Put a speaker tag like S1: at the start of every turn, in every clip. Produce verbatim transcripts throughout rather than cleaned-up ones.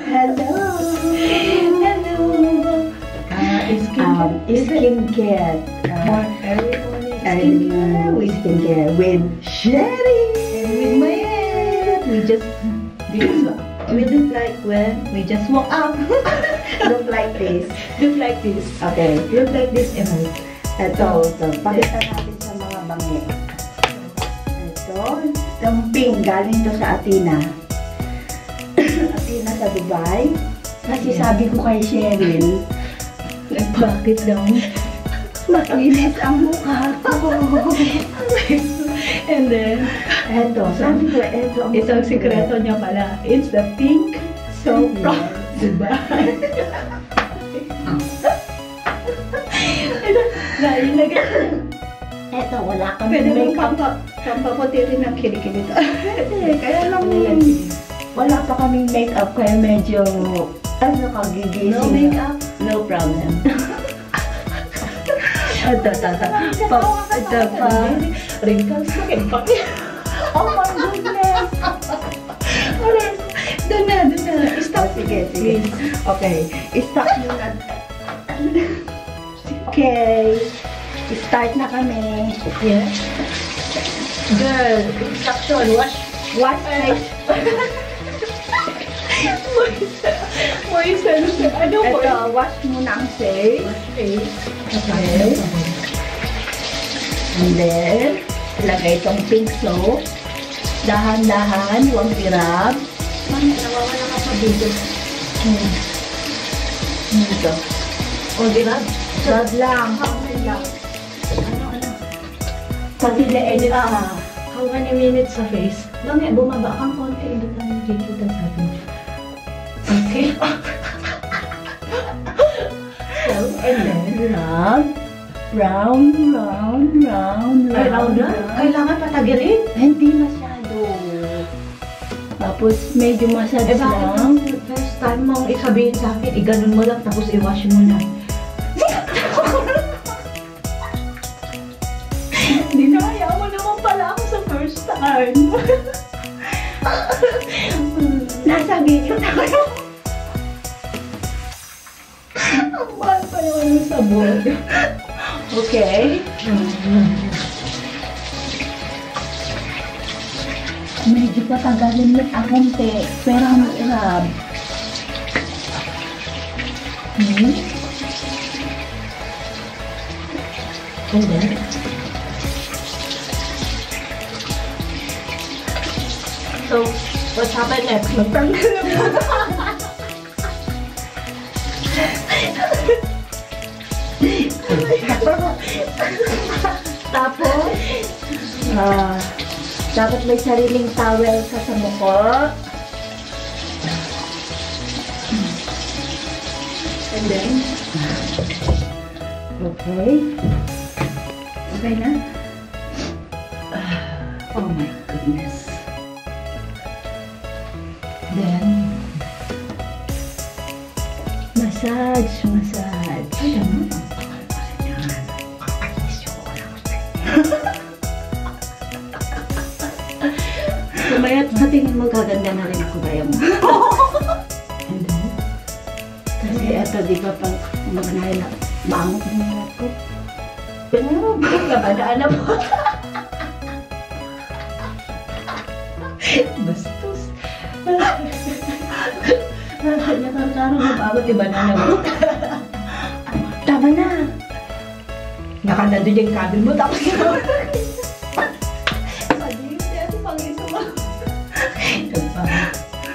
S1: Hello.
S2: Hello. Uh, skincare.
S1: Um, skincare.
S2: More early morning
S1: skincare. With skincare with Sherry.
S2: And with my head. We just this one. We look like when we just woke up.
S1: Look like this.
S2: Look like this.
S1: Okay.
S2: Look like this, Emily.
S1: Ito, ito. Pakita natin sa mga bangi. Ito. Itong pink. Galing to sa Athena. Athena sa Dubai. Kasi yeah. Sabi ko kay Cheryl,
S2: bakit daw?
S1: makinis ang mukha ko.
S2: And then,
S1: eto, sabi ko, eto ang
S2: isang sikreto niya pala. It's the pink soap from Dubai. Ito, nailagay.
S1: Eto, wala kami
S2: pwede
S1: makeup.
S2: Pampaputi rin ang kilikili ito.
S1: Kaya lang, wala pa kaming makeup, kaya medyo, ano, kagigising.
S2: No makeup, no problem.
S1: Ito, ito, ito. Ito pa.
S2: Wrinkles na kimpang.
S1: Oh my goodness!
S2: Doon na, doon na. Stop.
S1: Oh, sige, sige. Okay. Stop muna. Okay. Start na kami.
S2: Yeah. Girl, instruction. Wash.
S1: Wash face.
S2: Moist. Ano po?
S1: Ito, wash muna ang face.
S2: Wash face.
S1: Okay. And then, ilagay itong pink soap. Dahan-dahan, huwag irab.
S2: Man, nawawala ka sa video.
S1: Hmm. Ito.
S2: Huwag irab?
S1: Rab lang.
S2: Ano, ano?
S1: Pati na-edit
S2: Ah, how many minutes sa face? Bakit bumaba kang konti, hindi ka nakikita sa video. Okay. So, and then,
S1: rub. Round, round, round,
S2: ay, round lang? Kailangan patagilin?
S1: Hindi masyado. Tapos, medyo massage
S2: Eh, bakit
S1: lang.
S2: ang first time mong isabihin sa akin, i-ganon mo lang, tapos i-wash mo na. Dinaya mo naman pala ako sa first time.
S1: Nasa video na kayo.
S2: Ang mahal pa yung sabon.
S1: Okay. Medyo patagalin mo ang konti. Pero ang irab. Hmm?
S2: And then, so, what happened next? Magtanggal na mo.
S1: Tapos, ah, dapat may sariling towel ka sa mukha.
S2: And then,
S1: Okay. Okay na?
S2: oh my goodness. Then,
S1: Massage, massage.
S2: ay, ano? Kumaya, sa tingin mo, gaganda na rin ako gaya mo. And then,
S1: Kasi ito, di ba, pag magnahin na, maangot mo na ako.
S2: pero, gabadaan na po. Bastos. Nakakaro na bago, diba na naman?
S1: Tama na.
S2: Nakanado yung kabel mo, tapos yun. Sabi yun, di ako pang isa mo. Tapos,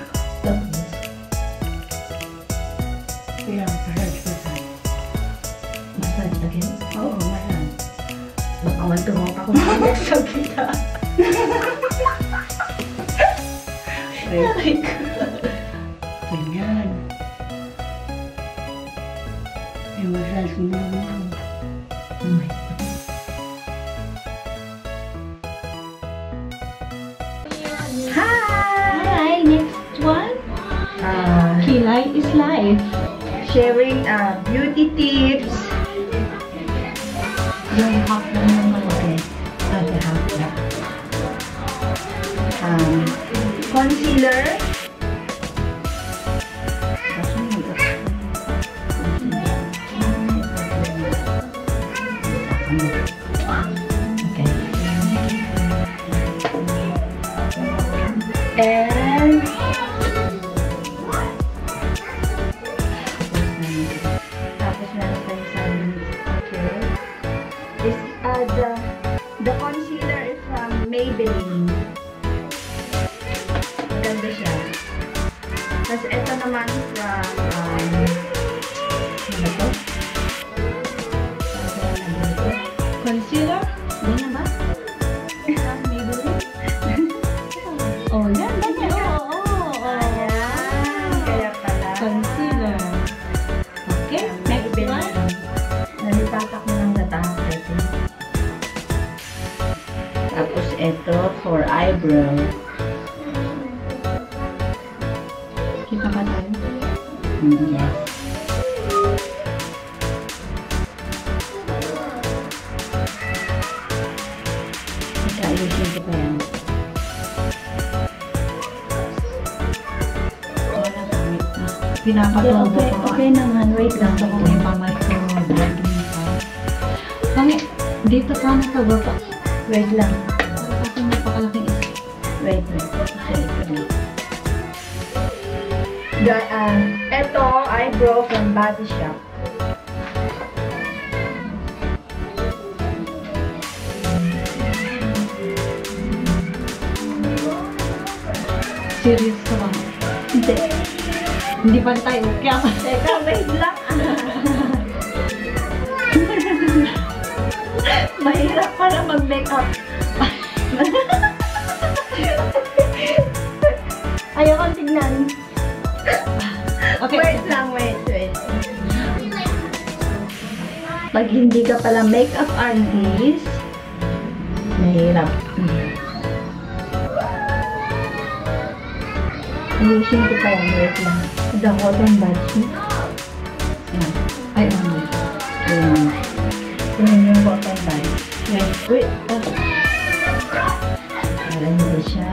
S1: Kaya, massage, massage.
S2: massage again.
S1: Oo, massage.
S2: Baka wantumok ako sa kita.
S1: Wait. Ganyan. Yung massage mo naman.
S2: Oh my God.
S1: Hi!
S2: Next one.
S1: Uh,
S2: Kilay is life.
S1: sharing uh, beauty tips.
S2: Yung half lang naman.
S1: Okay.
S2: Sabi half na.
S1: Um, concealer. Tapos ito naman from, um, ano ba ito?
S2: Concealer? Ganyan ba? Maybelline? Oh, yan. Ganyan. Oo, oo, oo.
S1: Ayan. Kaya pala.
S2: Concealer. Okay, next one.
S1: Nalipatak mo ng gata. Tapos ito for eyebrow.
S2: Kita ka tayo?
S1: Mm, yes. Ayusin ko pa yan.
S2: Pinapatubo
S1: Okay,
S2: ko.
S1: okay naman. Wait lang.
S2: Gusto ko may pa-micro-blogging ka. Bange, dito ka na sa baba.
S1: Wait lang.
S2: Para kasi may pakalaking isa.
S1: Wait, wait. Okay, wait. The, uh, ito, eyebrow from bodyshop.
S2: Serious ka ba?
S1: Hindi.
S2: Hindi pa tayo. Kaya ka.
S1: Teka, wait lang. Mahirap para mag-makeup. Ayaw kong tignan.
S2: Okay.
S1: Wait lang, wait, wait. Pag hindi ka pala makeup artist, mahirap. Ayusin ko pa yan, wait lang. The cotton buds. Yan.
S2: Ay, ano?
S1: Ayan. Tingnan yung cotton buds. Wait, wait. Ah. Para nila siya.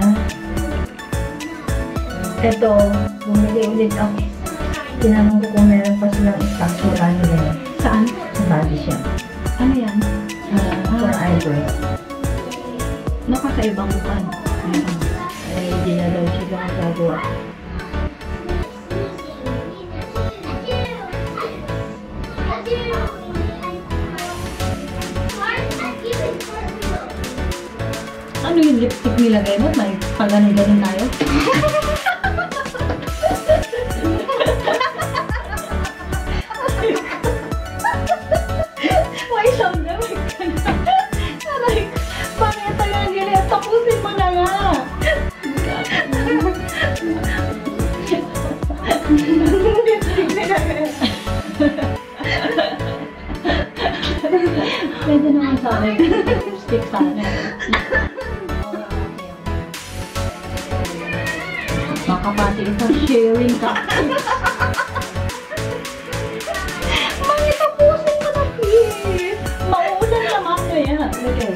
S1: Ito, bumili ulit ako. Tinanong ko kung meron pa silang stocks. Wala nila.
S2: Saan?
S1: Sa body shop.
S2: Ano yan?
S1: Uh, for eyebrow.
S2: Nakakaibang bukan.
S1: Ayan. Ay, hindi na daw sila magagawa.
S2: Ano yung lipstick nilagay mo? May pag-ganon-ganon tayo? May sound na, may kanan. Aray, bakit tayo nagili? Tapusin mo na nga! Lipstick nilagay. Pwede naman sa akin. Lipstick sa akin. Baka pati isang sharing ka. Mami, tapusin mo na, please. Mauulan naman mo yan. Okay.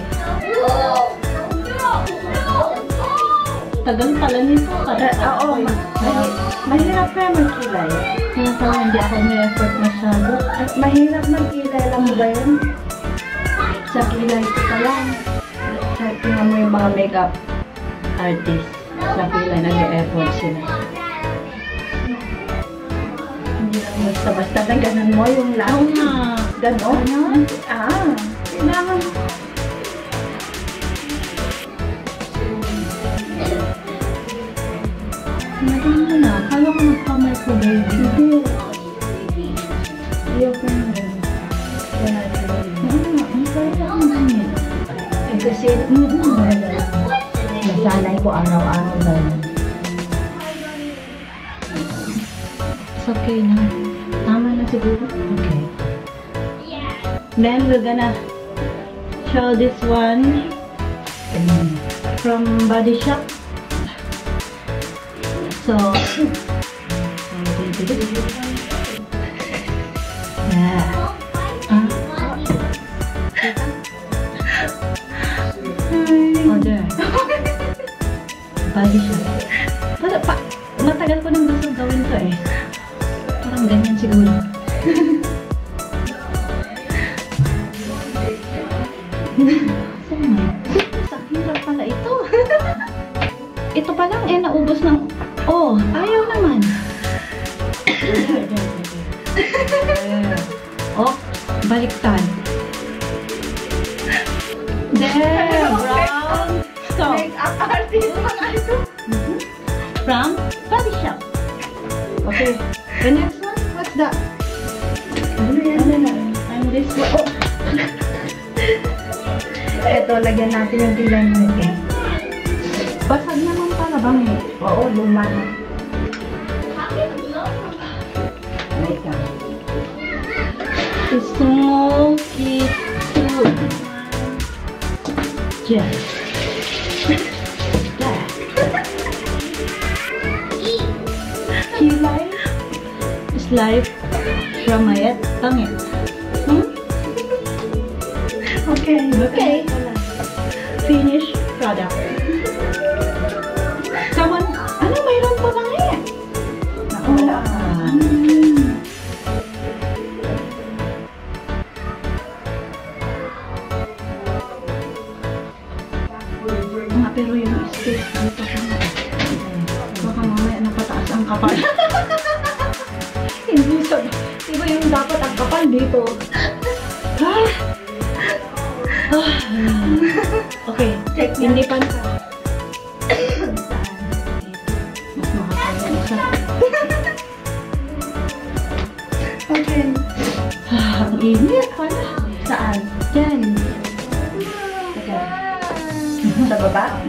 S2: Tagal pala nito.
S1: Uh, oo, ma mahirap kaya magkilay.
S2: Kaya pala hindi ako may effort masyado.
S1: At mahirap magkilay lang ba yun? Sa kilay ko pa lang. Sa tingnan mo yung mga makeup artist. Sa kilay, nag-e-effort sila. Hindi lang basta-basta na ganun mo yung lang.
S2: Oo nga.
S1: Ganon?
S2: Ganon?
S1: Ah, kailangan.
S2: Nagano mo na. Kala ko nagpa-microwave.
S1: Hindi. Ayoko na rin. Kaya natin.
S2: Ang kaya akong ganyan.
S1: Eh, kasi, nasanay ko araw-araw na yun.
S2: It's okay na. Tama na siguro.
S1: Okay.
S2: Then we're gonna show this one from Body Shop. So, yeah. Ah. Oh, there. Body Shop. Pero, pa, matagal ko nang gusto gawin to eh. Parang ganyan siguro. Oh my goodness, ang hirap pala ito. Ito pa lang eh, naubos ng... Oh, ayaw naman. Oh, baliktad. There, brown soap.
S1: Make-up artist mga ito.
S2: From Body Shop. Okay. The next one, what's that?
S1: Ano yan?
S2: Ano na? And this one. Oh!
S1: Ito, lagyan natin yung kilay mo ito.
S2: Basag naman pala bang eh?
S1: Oo, luma na. Wait lang.
S2: Smoky too. Yeah. Yeah. Kilay is life from my pangit. Hmm?
S1: Okay.
S2: Okay. Finished product. Someone, ano mayroon pa bang eh?
S1: Nakawala ka.
S2: Mm. Nga, pero yung space dito ka na. Baka mamaya napataas ang kapal. Hindi sa... Diba yung dapat ang kapal dito? Ah! Ah! Okay,
S1: Check na.
S2: hindi pa na. Mas makakal yung isa.
S1: Okay.
S2: Ah, ang init pala.
S1: Saan?
S2: Yan.
S1: Teka. Sa baba?